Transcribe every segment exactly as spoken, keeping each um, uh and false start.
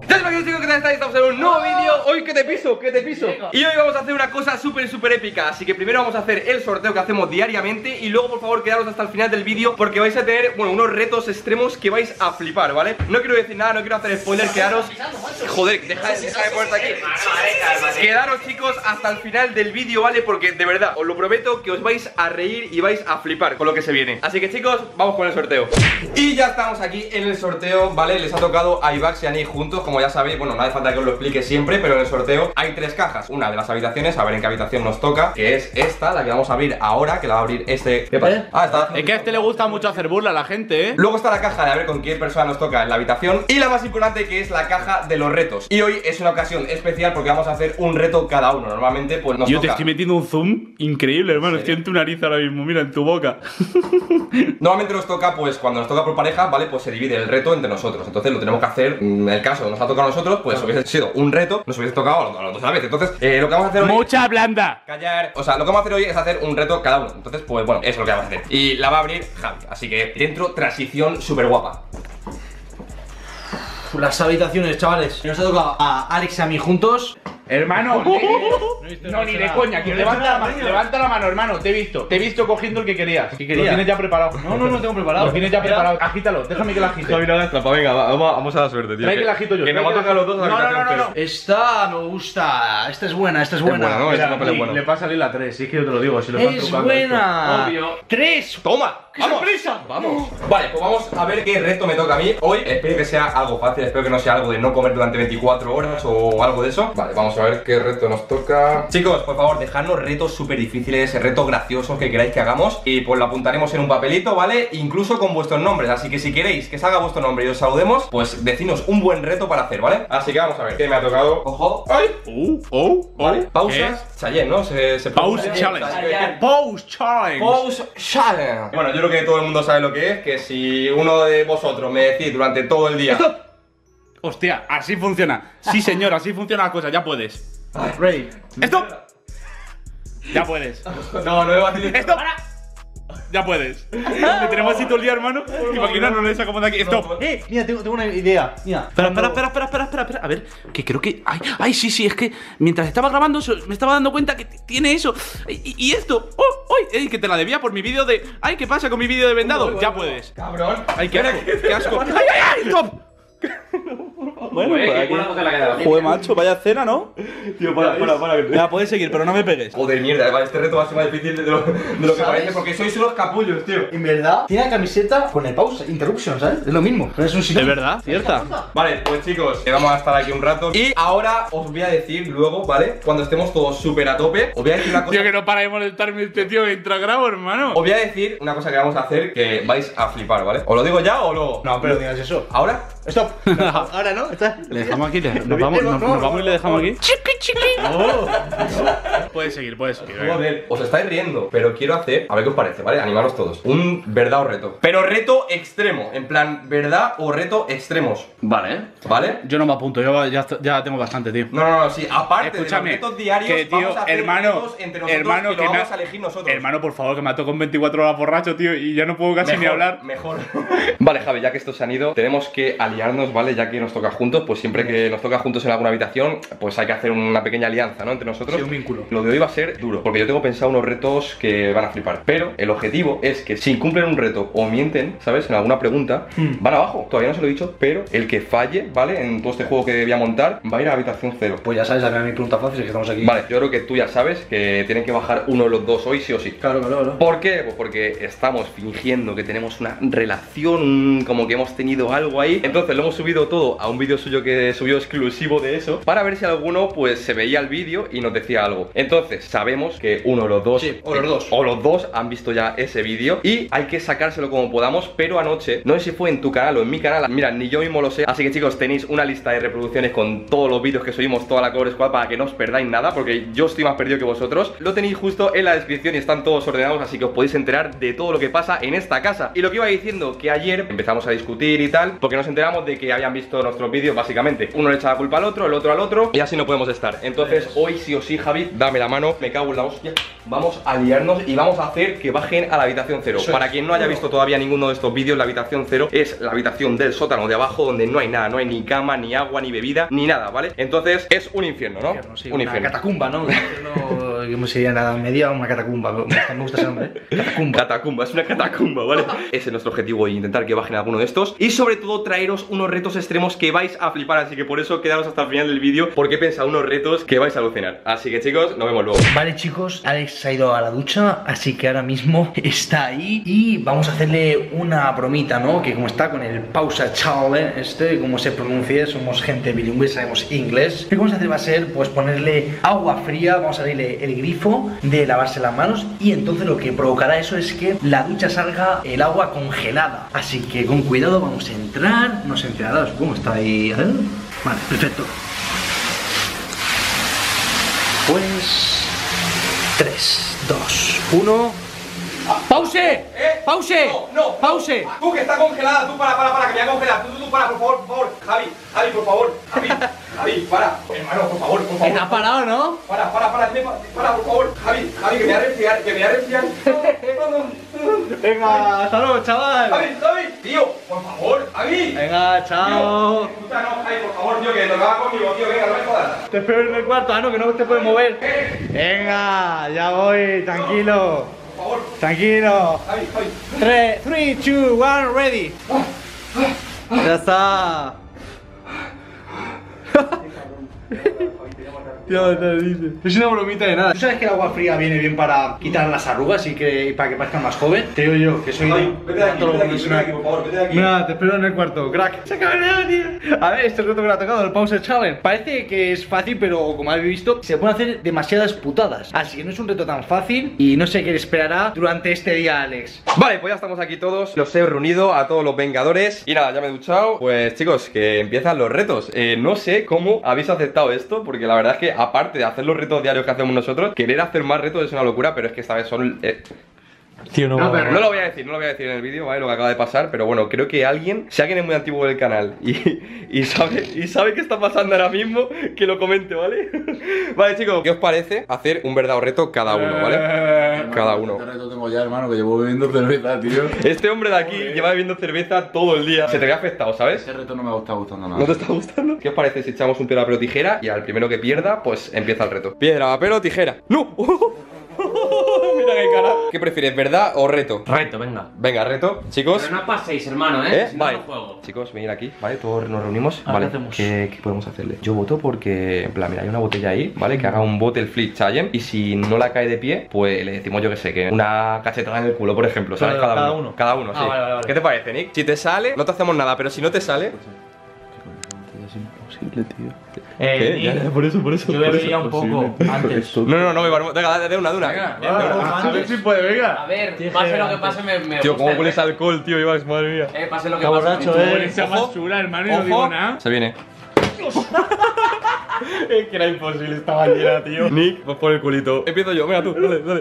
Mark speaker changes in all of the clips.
Speaker 1: Ya sabéis, chicos, que tal estáis, estamos en un nuevo vídeo. Hoy que te piso, que te piso. Y hoy vamos a hacer una cosa súper, súper épica. Así que primero vamos a hacer el sorteo que hacemos diariamente. Y luego, por favor, quedaros hasta el final del vídeo, porque vais a tener, bueno, unos retos extremos que vais a flipar, ¿vale? No quiero decir nada, no quiero hacer spoiler, quedaros. Joder, deja, deja de ponerte aquí. Quedaros, chicos, hasta el final del vídeo, ¿vale? Porque de verdad, os lo prometo que os vais a reír y vais a flipar con lo que se viene. Así que, chicos, vamos con el sorteo. Y ya estamos aquí en el sorteo, ¿vale? Les ha tocado a Ivax y a Nick juntos, como ya sabéis. Bueno, no hace falta que os lo explique siempre, pero en el sorteo hay tres cajas. Una de las habitaciones, a ver en qué habitación nos toca, que es esta, la que vamos a abrir ahora, que la va a abrir este... ¿Qué pasa?
Speaker 2: ¿Eh?
Speaker 1: Ah, está...
Speaker 2: Es que a este le gusta mucho hacer burla a la gente, ¿eh?
Speaker 1: Luego está la caja de a ver con qué persona nos toca en la habitación. Y la más importante, que es la caja de los retos. Y hoy es una ocasión especial porque vamos a hacer un reto cada uno. Normalmente, pues nos
Speaker 2: Yo
Speaker 1: toca...
Speaker 2: te estoy metiendo un zoom increíble, hermano. Estoy en tu nariz ahora mismo, mira, en tu boca.
Speaker 1: Normalmente nos toca, pues cuando nos toca por pareja, ¿vale? Pues se divide el reto entre nosotros. Entonces lo tenemos que hacer, en el caso que nos ha tocado a nosotros, pues hubiese sido un reto, nos hubiese tocado a los dos a la vez. Entonces, eh, lo que vamos a hacer hoy...
Speaker 2: ¡Mucha blanda!
Speaker 1: Callar. O sea, lo que vamos a hacer hoy es hacer un reto cada uno. Entonces, pues bueno, eso es lo que vamos a hacer. Y la va a abrir Javi. Así que dentro, transición súper guapa.
Speaker 3: Las habitaciones, chavales. Nos ha tocado a Alex y a mí juntos.
Speaker 2: Hermano,
Speaker 3: No,
Speaker 2: no, ni de coña, que levanta la mano, levanta la mano, hermano, te he visto, te he visto cogiendo el que querías. ¿Qué querías? Lo tienes ya preparado.
Speaker 3: No, no, no tengo preparado.
Speaker 2: Lo tienes ya preparado, agítalo, déjame que lo agite.
Speaker 1: Javi, no hagas trampa, venga, vamos, vamos a la suerte, tío.
Speaker 2: Trae que la agito yo.
Speaker 1: Que nos va a tocar los dos a la
Speaker 3: No, no, no,
Speaker 1: habitación
Speaker 3: no,
Speaker 1: feo.
Speaker 3: no. Esta me gusta. Esta es buena, esta es buena.
Speaker 1: buena, ¿no?
Speaker 2: Mira,
Speaker 1: ese papel es
Speaker 2: Nick,
Speaker 1: bueno.
Speaker 2: le va a salir la tres, si es que yo te lo digo, si lo están
Speaker 3: Es
Speaker 2: trucando
Speaker 3: buena.
Speaker 2: esto. Obvio.
Speaker 3: Tres.
Speaker 1: ¡Toma!
Speaker 3: ¡Qué
Speaker 1: ¡Vamos!
Speaker 3: sorpresa!
Speaker 1: ¡Vamos! Vale, pues vamos a ver qué reto me toca a mí hoy. Espero que sea algo fácil, espero que no sea algo de no comer durante veinticuatro horas o algo de eso. Vale, vamos a ver qué reto nos toca. Chicos, por favor, dejadnos retos súper difíciles, retos graciosos que queráis que hagamos. Y pues lo apuntaremos en un papelito, ¿vale? Incluso con vuestros nombres. Así que si queréis que salga vuestro nombre y os saludemos, pues decidnos un buen reto para hacer, ¿vale? Así que vamos a ver qué me ha tocado. ¡Ojo! ¡Ay!
Speaker 2: Oh, oh,
Speaker 1: Vale,
Speaker 2: oh.
Speaker 1: pausas, Chayenne, ¿no? Se, se
Speaker 2: Pause
Speaker 1: pronuncia.
Speaker 2: challenge. Pause challenge.
Speaker 1: Pause challenge. Bueno, yo creo que todo el mundo sabe lo que es, que si uno de vosotros me decís durante todo el día...
Speaker 2: Hostia, así funciona. Sí, señor, así funciona la cosa, ya puedes.
Speaker 3: Ready.
Speaker 2: ¡Esto! Ya puedes.
Speaker 1: No, no me va a decir
Speaker 2: ¡Esto! Ya puedes. Me tenemos así todo el día, hermano. Imaginaros, no le sacamos de aquí. ¡Stop!
Speaker 3: Eh, mira, tengo, tengo una idea. Mira.
Speaker 2: Espera, espera, espera, espera, espera, espera, espera. A ver, que creo que. Ay, ay, sí, sí, es que mientras estaba grabando eso, me estaba dando cuenta que tiene eso. Y, y esto. ¡Oh! ¡Ay! ¡Ey! Que te la debía por mi vídeo de. ¡Ay! ¿Qué pasa con mi vídeo de vendado? Ya puedes.
Speaker 1: Cabrón.
Speaker 2: ¡Ay, qué asco! ¡Qué asco! ¡Ay, ay, ay! ¡Stop! Bueno, pues aquí. Joder, macho, vaya cena, ¿no?
Speaker 1: Tío, para, para, para.
Speaker 2: Ya, puedes seguir, pero no me pegues.
Speaker 1: Joder, mierda, vale, este reto va a ser más difícil de lo, de lo que
Speaker 3: ¿Sabes?
Speaker 1: parece, porque sois unos capullos, tío.
Speaker 3: En verdad, tiene la camiseta con el pause, interruption, ¿sabes? Es lo mismo. Pero es un
Speaker 2: ¿Es
Speaker 3: sinónimo.
Speaker 2: verdad? ¿Cierta?
Speaker 1: Vale, pues chicos, eh, vamos a estar aquí un rato. Y ahora os voy a decir luego, ¿vale? Cuando estemos todos súper a tope, os voy a decir una cosa.
Speaker 2: Tío, que no para de molestarme este tío mientras grabo, hermano.
Speaker 1: Os voy a decir una cosa que vamos a hacer que vais a flipar, ¿vale? ¿Os lo digo ya o luego?
Speaker 3: No, pero digas eso.
Speaker 1: ¿Ahora?
Speaker 3: Stop. Ahora no, está.
Speaker 2: Le dejamos aquí, le- nos vamos, nos, nos vamos y le dejamos aquí. Chiqui, chiqui. Puedes seguir, puedes seguir. venga.
Speaker 1: Joder, os estáis riendo, pero quiero hacer, a ver qué os parece, ¿vale? Animaros todos. Un verdad o reto. Pero reto extremo, en plan, verdad o reto extremos.
Speaker 2: Vale.
Speaker 1: ¿Vale?
Speaker 2: Yo no me apunto, yo ya, ya tengo bastante, tío.
Speaker 1: No, no, no, sí, aparte
Speaker 2: Escúchame,
Speaker 1: de los retos diarios,
Speaker 2: que tío,
Speaker 1: vamos a hacer
Speaker 2: hermano,
Speaker 1: retos entre nosotros
Speaker 2: hermano,
Speaker 1: y lo
Speaker 2: que
Speaker 1: vamos
Speaker 2: me-
Speaker 1: a elegir nosotros.
Speaker 2: Hermano, por favor, que me ha tocado con veinticuatro horas borracho, tío, y ya no puedo casi
Speaker 1: Mejor,
Speaker 2: ni hablar.
Speaker 1: Mejor. Vale, Javi, ya que estos se han ido, tenemos que aliarnos, ¿vale? Ya que nos toca juntos, pues siempre que nos toca juntos en alguna habitación, pues hay que hacer una pequeña alianza, ¿no? Entre nosotros.
Speaker 2: Sí, un vínculo.
Speaker 1: Lo de hoy va a ser duro, porque yo tengo pensado unos retos que van a flipar. Pero el objetivo es que si incumplen un reto o mienten, ¿sabes? En alguna pregunta,
Speaker 3: Hmm.
Speaker 1: van abajo. Todavía no se lo he dicho, pero el que falle, ¿vale? En todo este juego que voy a montar, va a ir a habitación cero.
Speaker 3: Pues ya sabes, a mi pregunta fácil es que estamos aquí.
Speaker 1: Vale, yo creo que tú ya sabes que tienen que bajar uno de los dos hoy sí o sí.
Speaker 3: Claro, claro, claro.
Speaker 1: ¿Por qué? Pues porque estamos fingiendo que tenemos una relación, como que hemos tenido algo ahí. Entonces lo hemos subido todo a un vídeo suyo que subió exclusivo de eso, para ver si alguno pues se veía el vídeo y nos decía algo. Entonces sabemos que uno o los dos,
Speaker 3: Sí, o los dos.
Speaker 1: o los dos han visto ya ese vídeo y hay que sacárselo como podamos. Pero anoche, no sé si fue en tu canal o en mi canal, mira, ni yo mismo lo sé. Así que chicos, tenéis una lista de reproducciones con todos los vídeos que subimos, toda la Core Squad, para que no os perdáis nada, porque yo estoy más perdido que vosotros. Lo tenéis justo en la descripción y están todos ordenados, así que os podéis enterar de todo lo que pasa en esta casa. Y lo que iba diciendo, que ayer empezamos a discutir y tal, porque nos enteramos de que habían visto nuestros vídeos vídeos básicamente. Uno le echa la culpa al otro, el otro al otro, y así no podemos estar. Entonces hoy sí o sí, Javi, dame la mano, me cago en la hostia. Vamos a liarnos y vamos a hacer que bajen a la habitación cero. Para quien no haya visto todavía ninguno de estos vídeos, la habitación cero es la habitación del sótano de abajo, donde no hay nada, no hay ni cama, ni agua, ni bebida, ni nada, ¿vale? Entonces es un infierno, ¿no?
Speaker 3: Infierno, sí,
Speaker 1: un
Speaker 3: una
Speaker 1: infierno.
Speaker 3: catacumba, ¿no? No, ¿cómo sería la Edad Media? Una catacumba. Me gusta, me gusta ese nombre, ¿eh? Catacumba.
Speaker 1: Catacumba, es una catacumba, ¿vale? Ese es nuestro objetivo, intentar que bajen alguno de estos. Y sobre todo traeros unos retos extremos que vais a flipar. Así que por eso quedaros hasta el final del vídeo, porque he pensado unos retos que vais a alucinar. Así que chicos, nos vemos luego.
Speaker 3: Vale chicos, Alex se ha ido a la ducha, así que ahora mismo está ahí y vamos a hacerle una bromita, ¿no? Que como está con el pausa challenge, este, como se pronuncia, somos gente bilingüe, sabemos inglés. Lo que vamos a hacer va a ser, pues, ponerle agua fría, vamos a abrirle el grifo de lavarse las manos y entonces lo que provocará eso es que la ducha salga el agua congelada. Así que con cuidado vamos a entrar, no se enterará, supongo, está ahí, ¿eh? Vale, perfecto. Pues... tres, dos, uno... ¡Pause!
Speaker 1: ¿Eh?
Speaker 3: ¡Pause!
Speaker 1: No, no,
Speaker 3: ¡Pause!
Speaker 1: no. Tú que está congelada, tú para, para, para, que me voy a congelar. Tú, tú, tú, para, por favor, por favor. Javi, Javi, por favor. Javi, Javi, para. Hermano, por favor, por favor.
Speaker 3: ¿Te has parado, no?
Speaker 1: Para, para, para, dime, para, por favor. Javi, Javi, que me voy a resfriar, que me voy a resfriar.
Speaker 3: Venga, hasta luego, chaval.
Speaker 1: Javi, Javi, tío, por favor, Javi.
Speaker 3: Venga, chao.
Speaker 1: Tío, escucha, no, Javi, por favor, tío, que tocaba conmigo, tío, venga, no me jodas.
Speaker 3: Te espero en el cuarto, ah, no, que no te puedes mover. Venga, ya voy, tranquilo.
Speaker 1: Por favor,
Speaker 3: Tranquilo.
Speaker 1: Javi, Javi.
Speaker 3: tres, dos, uno, ready. Ya está. Tío, te dice. Es una bromita de nada. ¿Tú sabes que el agua fría viene bien para quitar las arrugas y que para que parezcan más joven? Te digo yo, que soy
Speaker 1: Javi, vete de aquí, vete de aquí, vete de aquí, por favor, vete de aquí.
Speaker 3: Nada, te espero en el cuarto, crack. Se acaba de tío. A ver, este reto que me ha tocado, el Pause Challenge. Parece que es fácil, pero como habéis visto, se pueden hacer demasiadas putadas. Así que no es un reto tan fácil y no sé qué le esperará durante este día, Alex.
Speaker 1: Vale, pues ya estamos aquí todos. Los he reunido a todos los vengadores. Y nada, ya me he duchado. Pues chicos, que empiezan los retos. eh, No sé cómo habéis aceptado esto, porque la verdad es que aparte de hacer los retos diarios que hacemos nosotros, querer hacer más retos es una locura. Pero es que esta vez son... eh,
Speaker 3: Tío, no,
Speaker 1: No, pero no lo voy a decir, no lo voy a decir en el vídeo, ¿vale? Lo que acaba de pasar, pero bueno, creo que alguien, si alguien es muy antiguo del canal y, y sabe y sabe qué está pasando ahora mismo, que lo comente, ¿vale? Vale, chicos, ¿qué os parece hacer un verdadero reto cada uno, ¿vale?
Speaker 4: Hermano,
Speaker 1: Cada uno.
Speaker 4: ¿Qué reto tengo ya, hermano? Que llevo bebiendo cerveza, tío.
Speaker 1: Este hombre de aquí lleva bebiendo cerveza todo el día. Se te había afectado, ¿sabes?
Speaker 4: Ese reto no me está gustando nada.
Speaker 1: ¿No te está gustando? ¿Qué os parece si echamos un piedra, papel o tijera? Y al primero que pierda, pues empieza el reto. Piedra, papel o tijera. ¡No! Mira qué cara. ¿Qué prefieres, verdad o reto?
Speaker 5: Reto, venga.
Speaker 1: Venga, reto, chicos.
Speaker 5: Pero no paséis, hermano, ¿eh?
Speaker 1: ¿Eh?
Speaker 5: Si no,
Speaker 1: Vale,
Speaker 5: no juego.
Speaker 1: chicos, venid aquí, ¿vale? Todos nos reunimos.
Speaker 3: Ah,
Speaker 1: Vale,
Speaker 3: ¿qué hacemos?
Speaker 1: ¿Qué, qué podemos hacerle? Yo voto porque, en plan, mira, hay una botella ahí, ¿vale? Que haga un bottle flip challenge. Y si no la cae de pie, pues le decimos, yo que sé, que una cachetada en el culo, por ejemplo, ¿sabes?
Speaker 3: Cada- cada uno.
Speaker 1: Cada uno, sí.
Speaker 3: Ah, vale, vale, vale.
Speaker 1: ¿Qué te parece, Nick? Si te sale, no te hacemos nada, pero si no te sale...
Speaker 4: Es imposible, tío.
Speaker 5: Eh,
Speaker 1: ¿Qué?
Speaker 5: Nick,
Speaker 1: Ya, ya, por eso, por eso.
Speaker 5: yo
Speaker 1: por
Speaker 5: bebería
Speaker 1: eso.
Speaker 5: un poco antes.
Speaker 1: No, no, no, no me parece. Venga, de una, de una.
Speaker 4: Venga,
Speaker 1: De una.
Speaker 4: a ver si puede, venga.
Speaker 5: A ver, pase lo que pase, me, me
Speaker 1: Tío,
Speaker 5: gusta
Speaker 1: ¿cómo
Speaker 5: el
Speaker 1: hueles
Speaker 5: reto.
Speaker 1: alcohol, tío? Ibas, madre mía.
Speaker 5: Eh, pase lo que
Speaker 3: Está
Speaker 5: pase.
Speaker 3: borracho,
Speaker 5: tú
Speaker 3: eh.
Speaker 5: eres-
Speaker 4: Esa
Speaker 1: Ojo,
Speaker 4: basura, hermano, y
Speaker 1: Ojo.
Speaker 4: no digo nada.
Speaker 1: Se viene. Es que era imposible, estaba llena, tío. Nick, pues por el culito. Empiezo yo, venga tú, dale, dale.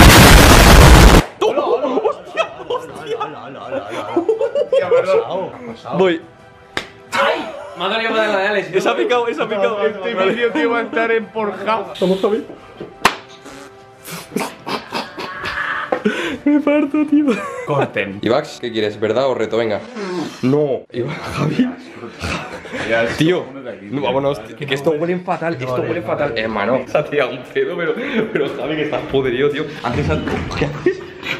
Speaker 1: Voy.
Speaker 5: ¡Ay! Me ha dolido para la de Alex.
Speaker 1: Esa ha picado, esa ha picado.
Speaker 4: Este vídeo, tío, va a estar en Pornhub.
Speaker 1: Vamos, Javi. Me parto, tío.
Speaker 5: Corten.
Speaker 1: Ivax, ¿qué quieres? ¿Verdad o reto? Venga. No. Ivax, Javi. Tío, no, vámonos, que esto huele fatal, esto huele fatal. Hermano, se ha tirado un pedo, pero, pero Javi, que estás podrido, tío. Antes al... ¿Qué haces?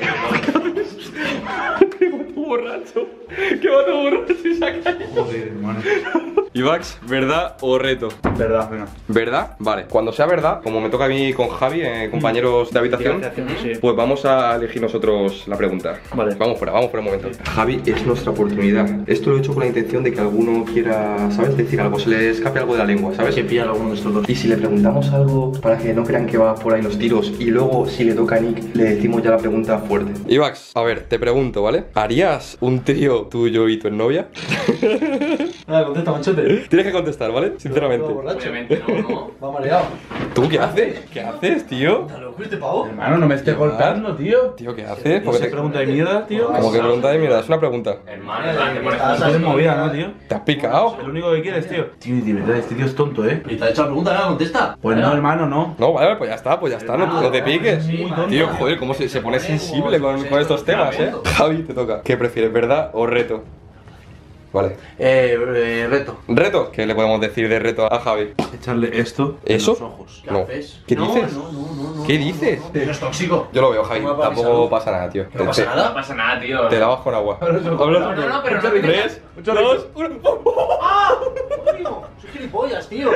Speaker 1: ¿Qué vato borracho? ¿Qué vato borracho y se ha caído?
Speaker 4: Joder, hermano.
Speaker 1: Ivax, ¿verdad o reto?
Speaker 4: Verdad, venga.
Speaker 1: ¿Verdad? Vale, cuando sea verdad, como me toca a mí con Javi, eh, compañeros de habitación,
Speaker 3: Sí.
Speaker 1: pues vamos a elegir nosotros la pregunta.
Speaker 3: Vale.
Speaker 1: Vamos fuera, vamos por un momento. Javi, es nuestra oportunidad. Esto lo he hecho con la intención de que alguno quiera, ¿sabes? Decir algo, se le escape algo de la lengua, ¿sabes?
Speaker 3: Que pilla alguno de estos dos.
Speaker 1: Y si le preguntamos algo para que no crean que va por ahí los tiros y luego si le toca a Nick le decimos ya la pregunta fuerte. Ivax, a ver, te pregunto, ¿vale? ¿Harías un trío tuyo y tu novia?
Speaker 3: Venga, contesta, manchote.
Speaker 1: Tienes que contestar, ¿vale? Sinceramente.
Speaker 5: Obviamente no, ¿no?
Speaker 3: Va mareado.
Speaker 1: ¿Tú qué haces? ¿Qué haces, tío?
Speaker 3: ¿Está loco este pavo?
Speaker 4: Hermano, no me estés golpeando, tío.
Speaker 1: Tío, ¿qué haces? ¿Por qué
Speaker 4: ¿Qué
Speaker 1: te...
Speaker 4: pregunta de mierda, tío?
Speaker 1: Como que pregunta de mierda, es una pregunta.
Speaker 5: Hermano, grande, por
Speaker 3: Estás
Speaker 5: ejemplo.
Speaker 4: Estás movida, ¿no, tío?
Speaker 1: ¿Te has picado?
Speaker 4: Es lo único que quieres, tío. Tío, de verdad, este tío es tonto, ¿eh?
Speaker 3: ¿Y te ha hecho la pregunta? Venga, contesta.
Speaker 4: Pues no, hermano, no.
Speaker 1: No, vale, pues ya está, pues ya está, no, no te piques. Tío, joder, cómo se, se pone sensible con, con estos temas, ¿eh? Javi, te toca. ¿Qué prefieres, verdad o reto? Vale.
Speaker 3: Eh, eh, reto.
Speaker 1: ¿Reto? ¿Qué le podemos decir de reto a Javi?
Speaker 4: Echarle esto en
Speaker 1: ¿Eso?
Speaker 4: los ojos.
Speaker 1: No.
Speaker 3: haces?
Speaker 1: ¿Qué
Speaker 3: No,
Speaker 1: dices?
Speaker 3: no, no, no, no.
Speaker 1: ¿Qué dices?
Speaker 3: No es tóxico.
Speaker 1: Yo lo veo, Javi.
Speaker 3: No me va a
Speaker 1: Tampoco
Speaker 3: avisar.
Speaker 1: pasa nada, tío.
Speaker 3: ¿No pasa
Speaker 1: Te-
Speaker 3: nada?
Speaker 5: No pasa nada, tío.
Speaker 1: Te lavas con agua.
Speaker 5: No, no, no, pero no me
Speaker 1: Tres, dos, uno.
Speaker 3: Soy gilipollas, tío.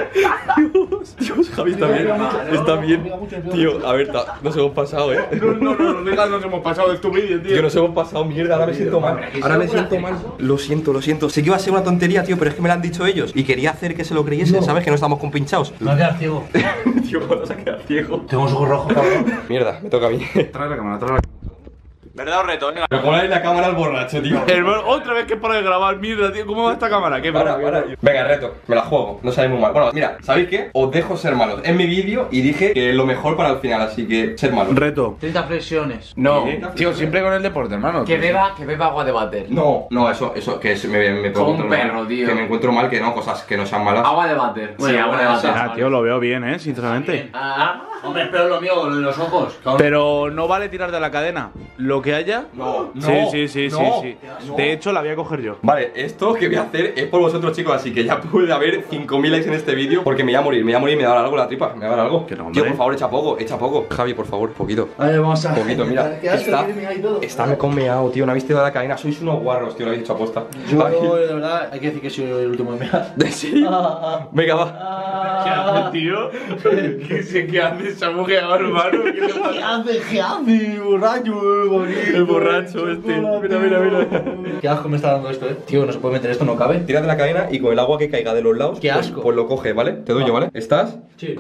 Speaker 1: Dios, Javi está bien. Está bien. Tío, a ver, ta- nos hemos pasado, ¿eh?
Speaker 4: No, no, no, no, digas, nos hemos pasado de tu vídeo,
Speaker 1: Tío, nos hemos pasado mierda, ahora me siento mal. Ahora me siento mal. Lo siento, lo siento. Sé que iba a ser una tontería, tío, pero es que me lo han dicho ellos. Y quería hacer que se lo creyesen, ¿sabes? Que no estamos compinchados.
Speaker 3: Me voy a quedar ciego.
Speaker 1: Tío, ¿cómo vas a quedar ciego?
Speaker 3: Tengo los ojos rojos, cabrón.
Speaker 1: Mierda, me toca a mí.
Speaker 4: Trae la cámara, trae la cámara.
Speaker 2: ¿Verdad o reto? Venga.
Speaker 1: Pero ponle la cámara al borracho, tío.
Speaker 2: Hermano, otra vez que para de grabar, mierda, tío. ¿Cómo va esta cámara? ¿Qué
Speaker 1: Para, para. Venga, reto, me la juego, no sale muy mal. Bueno, mira, ¿sabéis qué? Os dejo ser malos. En mi vídeo y dije que lo mejor para el final, así que ser malos.
Speaker 4: Reto.
Speaker 3: treinta flexiones.
Speaker 5: No.
Speaker 4: Tío, siempre con el deporte, hermano.
Speaker 5: Que beba, que beba agua de váter.
Speaker 1: No, no, eso, eso, que se me, me puedo
Speaker 5: Como un
Speaker 1: encontrar mal.
Speaker 5: perro, tío.
Speaker 1: Que me encuentro mal, que no, cosas que no sean malas.
Speaker 5: Agua de váter. Sí, agua de váter.
Speaker 4: Ah, tío, lo veo bien, eh, sinceramente.
Speaker 5: Ah,
Speaker 3: Hombre, espero lo mío, lo de los ojos. Cabrón.
Speaker 2: Pero no vale tirar de la cadena. Lo que haya.
Speaker 1: No, no,
Speaker 2: Sí, sí, sí,
Speaker 1: no,
Speaker 2: sí, sí.
Speaker 1: no.
Speaker 2: De hecho, la voy a coger yo.
Speaker 1: Vale, esto que voy a hacer es por vosotros, chicos, así que ya puede haber cinco mil likes en este vídeo porque me voy a morir, me voy a morir, me va a dar algo la tripa, me va a dar algo.
Speaker 2: Que no,
Speaker 1: Tío,
Speaker 2: hombre.
Speaker 1: por favor, echa poco, echa poco. Javi, por favor, poquito.
Speaker 3: Vale, vamos a.
Speaker 1: Poquito, mira.
Speaker 3: Qué asco,
Speaker 1: Está,
Speaker 3: que me hay todo.
Speaker 1: está con meado, tío, no habéis tirado la cadena, sois unos guarros, tío, lo habéis hecho aposta.
Speaker 3: Yo,
Speaker 1: Ay,
Speaker 3: de verdad, hay que decir que soy el último en mear.
Speaker 1: ¿en serio? Venga, va.
Speaker 4: ¿Qué haces, tío? ¿Qué sé qué haces? Se ha bugueado, hermano. ¿Qué te pasa?
Speaker 3: ¿Qué hace? ¿Qué hace? Borracho,
Speaker 1: El borracho este. Mira, mira, mira.
Speaker 3: Qué asco me está dando esto, eh. Tío, no se puede meter esto, no cabe.
Speaker 1: Tírate la cadena y con el agua que caiga de los lados,
Speaker 3: Qué
Speaker 1: pues-
Speaker 3: asco.
Speaker 1: Pues, lo coge, ¿vale? Te doy yo, ¿vale? ¿Estás?
Speaker 3: Sí.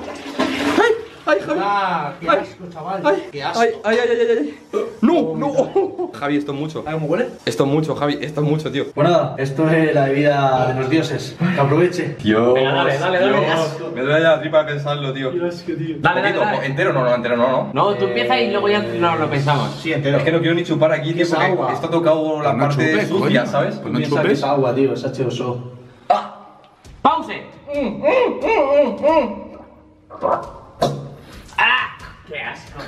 Speaker 1: ¡Ay! ¡Ay, Javi!
Speaker 3: Ah, qué
Speaker 1: Ay.
Speaker 3: asco, chaval.
Speaker 1: ¡Ay!
Speaker 3: Qué asco.
Speaker 1: ¡Ay, ay, ay, ay, ay! ¡No, no! Javi, esto es mucho.
Speaker 3: ¿Sabes cómo huele?
Speaker 1: Esto es mucho, Javi, esto es mucho, tío.
Speaker 3: Pues nada, esto es la bebida de los dioses. Que aproveche.
Speaker 1: Tío.
Speaker 5: Venga, dale, dale, dale.
Speaker 1: Me duele ya la tripa de pensarlo, tío.
Speaker 5: Dale,
Speaker 1: Poquito,
Speaker 5: dale, dale.
Speaker 1: entero no, no, entero no, no.
Speaker 5: No, tú empiezas y luego ya no lo pensamos.
Speaker 3: Sí, entero.
Speaker 1: Es que no quiero ni chupar aquí, tío,
Speaker 3: Es
Speaker 1: porque
Speaker 3: agua.
Speaker 1: esto ha tocado la
Speaker 4: Pues no
Speaker 1: parte
Speaker 4: chupes,
Speaker 1: sucia,
Speaker 4: coño.
Speaker 1: ¿sabes?
Speaker 4: Pues no
Speaker 3: Piensa que
Speaker 4: chupes.
Speaker 3: es agua, tío, es H dos O.
Speaker 5: ¡Pause! ¡Ah! ¡Qué asco!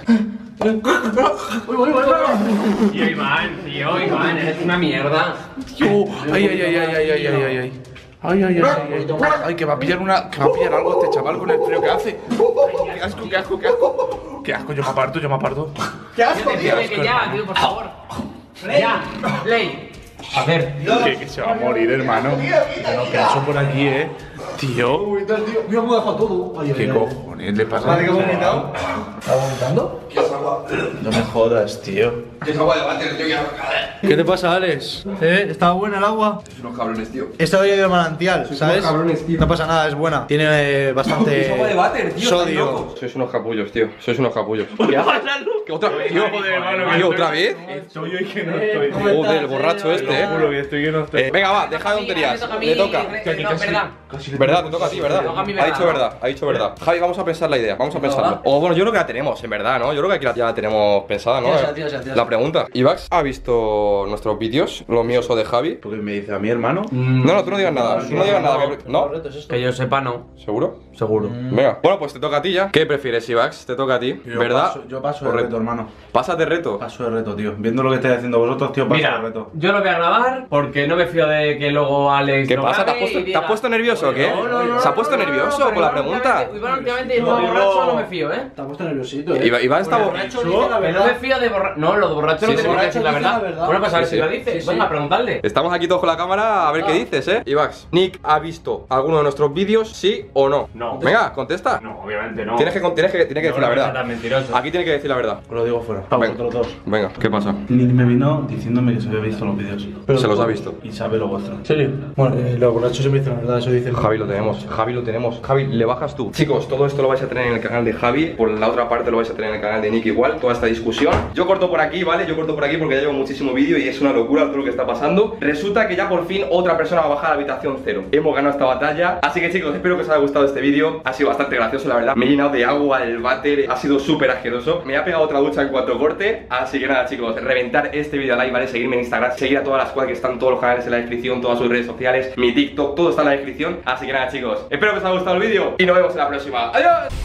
Speaker 5: Tío, Iván, tío, Iván, eres una mierda.
Speaker 2: Tío, ay, ay, ay, ay, ay, ay, ay, ay, ay. Ay, ay, ay, ay, ay, ay, que va a pillar una, que va a pillar algo este chaval con el frío que hace. Ay, qué asco, qué asco, qué asco. Qué asco, yo me aparto, yo me aparto.
Speaker 3: ¡Qué
Speaker 5: Tío, te pido que ya, tío, por favor. Ya, Ley. A ver.
Speaker 2: Que, que se va a morir, hermano. Pero que eso por aquí, eh. Tío,
Speaker 3: Mira cómo ha dejado todo. Ay,
Speaker 2: ¿qué
Speaker 3: ay, ay.
Speaker 2: cojones le pasa?
Speaker 3: Vale, que hemos vomitado. ¿Estás vomitando?
Speaker 2: No me jodas, tío.
Speaker 1: Es agua de váter, tío, ya.
Speaker 3: ¿Qué te pasa, Alex? ¿Eh? ¿Estaba buena el agua?
Speaker 1: Sois unos cabrones, tío.
Speaker 3: Esta hoy de manantial,
Speaker 1: Sois
Speaker 3: ¿sabes?
Speaker 1: unos cabrones, tío.
Speaker 3: No pasa nada, es buena. Tiene eh, bastante.
Speaker 1: Es agua de váter, tío.
Speaker 3: sodio.
Speaker 1: estáis locos. Sois unos capullos, tío. Sois unos capullos. ¿Qué otra vez? Tío, tío, ¿otra vez?
Speaker 4: Estoy hoy que no estoy.
Speaker 1: Joder, el borracho este, eh.
Speaker 4: Juro que estoy que no estoy.
Speaker 1: Eh, venga, va, deja de tonterías. Le toca.
Speaker 5: No, verdad.
Speaker 1: Verdad, te toca a ti, ¿verdad?
Speaker 5: Me toca a mí,
Speaker 1: Ha
Speaker 5: verdad,
Speaker 1: dicho
Speaker 5: ¿no?
Speaker 1: verdad, ha dicho verdad. Javi, vamos a pensar la idea, vamos a pensarlo. O bueno, yo creo que la tenemos, en verdad, ¿no? Yo creo que aquí la- ya la tenemos pensada, ¿no?
Speaker 3: Tírasela, tírasela, tírasela.
Speaker 1: La pregunta. ¿Ivax ha visto nuestros vídeos, los míos o de Javi?
Speaker 4: Porque me dice a mi hermano.
Speaker 1: No, no, tú no digas nada, tú no digas nada. que- ¿No?
Speaker 5: Que yo sepa, no.
Speaker 1: ¿Seguro?
Speaker 5: Seguro.
Speaker 1: Venga, bueno, pues te toca a ti ya. ¿Qué prefieres, Ivax? Te toca a ti,
Speaker 4: Yo
Speaker 1: ¿verdad?
Speaker 4: paso- yo paso de
Speaker 1: Correcto.
Speaker 4: reto, hermano.
Speaker 1: Pásate reto.
Speaker 4: Paso de reto, tío. Viendo lo que estáis haciendo vosotros, tío, paso
Speaker 5: Mira,
Speaker 4: de reto.
Speaker 5: yo lo voy a grabar porque no me fío de que luego Alex.
Speaker 1: ¿Qué
Speaker 5: lo
Speaker 1: pasa? ¿Te has
Speaker 5: grabe
Speaker 1: puesto,
Speaker 5: y
Speaker 1: te has
Speaker 5: diga-
Speaker 1: puesto nervioso o qué?
Speaker 5: No, no, no,
Speaker 1: ¿Se ha
Speaker 5: no,
Speaker 1: puesto
Speaker 5: no, no,
Speaker 1: nervioso
Speaker 5: no,
Speaker 1: con la
Speaker 5: pero
Speaker 1: pregunta?
Speaker 5: últimamente- Iván, últimamente dijo borracho, no me fío, ¿eh?
Speaker 3: Te has puesto nerviosito, eh.
Speaker 1: Iba- Iván está bo-
Speaker 3: Borracho dice la
Speaker 5: Que no me
Speaker 3: verdad.
Speaker 5: fío de borracho. No, lo de borracho no
Speaker 1: Sí,
Speaker 5: tiene
Speaker 1: sí.
Speaker 5: por qué decir la
Speaker 3: Borracho dice
Speaker 5: verdad.
Speaker 3: la verdad.
Speaker 5: Bueno, pues a ver
Speaker 1: Sí,
Speaker 5: si
Speaker 1: sí.
Speaker 5: lo dice.
Speaker 3: Sí, sí.
Speaker 5: Venga, preguntarle.
Speaker 1: Estamos aquí todos con la cámara a ver qué dices, ¿eh? Ivax, ¿Nick ha visto alguno de nuestros vídeos, sí o no?
Speaker 5: No.
Speaker 1: Venga, contesta.
Speaker 5: No, obviamente no.
Speaker 1: Tienes que, tienes que, tienes que decir la verdad.
Speaker 5: Tan mentiroso.
Speaker 1: Aquí tiene que decir la verdad.
Speaker 2: Os lo digo fuera. Para vosotros dos.
Speaker 1: Venga, ¿qué pasa?
Speaker 2: Nick me vino diciéndome que se había visto los vídeos.
Speaker 1: Se los ha visto.
Speaker 2: Y sabe lo vuestro.
Speaker 3: ¿En serio? Bueno, eh, los borrachos siempre dicen la verdad, eso dicen.
Speaker 1: Javi lo tenemos, Javi lo tenemos. Javi, le bajas tú. Chicos, todo esto lo vais a tener en el canal de Javi. Por la otra parte lo vais a tener en el canal de Nick igual. Toda esta discusión. Yo corto por aquí, ¿vale? Yo corto por aquí porque ya llevo muchísimo vídeo y es una locura todo lo que está pasando. Resulta que ya por fin otra persona va a bajar a la habitación cero. Hemos ganado esta batalla. Así que chicos, espero que os haya gustado este vídeo. Ha sido bastante gracioso, la verdad. Me he llenado de agua el váter. Ha sido súper asqueroso. Me ha pegado otra ducha en cuanto corte. Así que nada, chicos, reventar este vídeo a like, ¿vale? Seguirme en Instagram, seguir a todas las cuales que están todos los canales en la descripción, todas sus redes sociales, mi TikTok, todo está en la descripción. Así que nada, chicos, espero que os haya gustado el vídeo y nos vemos en la próxima. ¡Adiós!